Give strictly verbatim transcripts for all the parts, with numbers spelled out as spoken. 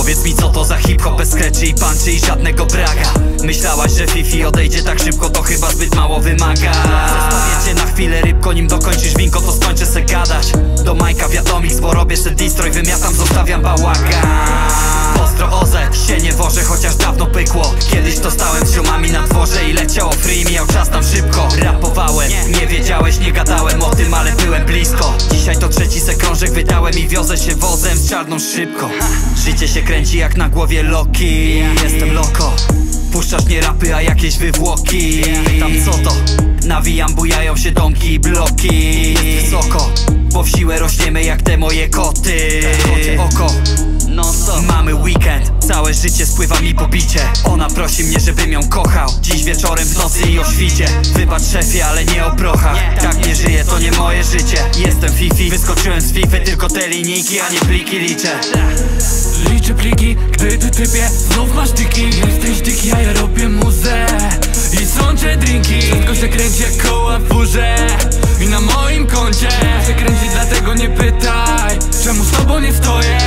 Powiedz mi, co to za hip-hop bez skreczy i punczy i żadnego braga. Myślałaś, że Fifi odejdzie tak szybko, to chyba zbyt mało wymaga. Zostawię cię na chwilę rybko, nim dokończysz winko, to skończę se gadać. Do Majka wiadomix, bo robię se destroy, wymiatam, zostawiam bałagan. Pozdro O Z, się nie wożę, chociaż dawno pykło. Kiedyś to stałem z ziomami na dworze i leciało free, mijał czas tam szybko. Rapowałem, nie wiedziałeś, nie gadałem o tym, ale byłem blisko. Dzisiaj to trzeci se krążek wydałem i wiozę się wozem z czarną szybko. Życie się kręci jak na głowie Loki. Jestem loko, puszczasz nie rapy, a jakieś wywłoki. Pytam co to? Nawijam, bujają się domki i bloki. Jest wysoko, bo w siłę rośniemy jak te moje koty. Oko, mamy weekend, całe życie spływa mi po bicie. Ona prosi mnie, żebym ją kochał, dziś wieczorem w nocy i o świcie. Wybacz szefie, ale nie o prochach. Tak nie żyję, to nie moje życie. Jestem Fifi, wyskoczyłem z Fify, tylko te linijki, a nie pliki liczę. Liczę pliki, gdy ty typie, znów masz tyki. Jesteś dyki, a ja robię muzę i sączę drinki. Wszystko się kręci jak koła w burze i na moim koncie się kręci, dlatego nie pytaj, czemu z tobą nie stoję.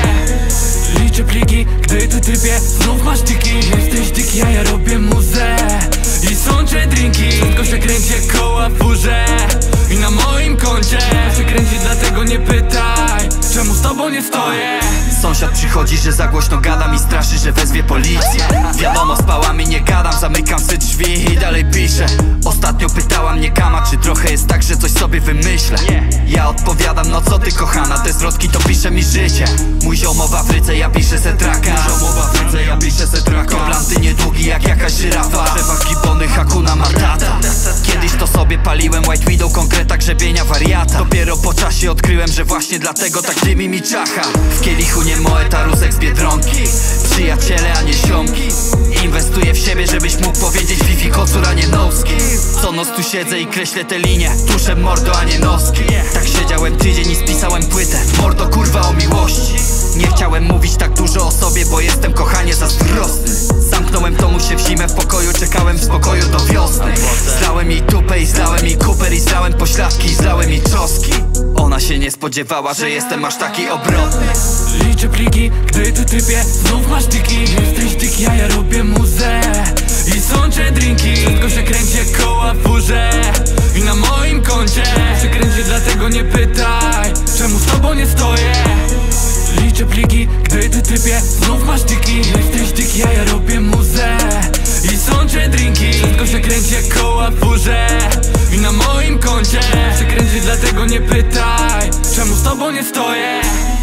Liczę pliki, gdy ty typie, znów masz tyki. Jesteś dyki, a ja robię muzę i sączę drinki. Wszystko się kręci jak koła w burze i na moim koncie się kręci, dlatego nie pytaj, czemu z tobą nie stoję. Sąsiad przychodzi, że za głośno gadam i straszy, że wezwie policję. Wiadomo, z pałami nie gadam, zamykam se drzwi i dalej piszę. Ostatnio pytała mnie Kama, czy trochę jest tak, że coś sobie wymyślę. Ja odpowiadam, no co ty kochana, te zwrotki to pisze mi życie. Mój ziomowa w ryce, ja piszę se traka. Ziomowa w ryce, ja piszę se traka. Komplanty niedługi jak jakaś żyrafa. Drzewa gibony, Hakuna Matata. Kiedyś to sobie paliłem White Widow, konkreta grzebienia wariata. Dopiero po czasie odkryłem, że właśnie dlatego tak dymi mi czacha. W kielichu nie moe tarusek z Biedronki. Przyjaciele, a nie ziomki. Inwestuję w siebie, żebyś mógł powiedzieć Fifi kocur, a nie noski. Co noc tu siedzę i kreślę te linie, tuszę mordo, a nie noski. Tak siedziałem tydzień i spisałem płytę, mordo kurwa o miłości. Nie chciałem mówić tak dużo o sobie, bo jestem kochanie zazdrosny. Zamknąłem to mu się w zimę w pokoju, czekałem w spokoju do wiosny. Zlałem jej tupę i zlałem jej kuper i zlałem pośladki i zlałem jej trzoski. Ona się nie spodziewała, że jestem aż taki obrotny. Liczę pliki, gdy ty typie, znów masz tyki. Jesteś dyki, a ja robię muzę i sączę drinki. Wszystko się kręci jak koła w burze i na moim koncie się kręci, dlatego nie pytaj, czemu z tobą nie stoję. Liczę pliki, gdy ty typie, znów masz tyki. Jesteś dyki, a ja robię muzę i sączę drinki. Wszystko się kręci jak koła w burze i na moim koncie się kręci, dlatego nie pytaj, czemu z tobą nie stoję.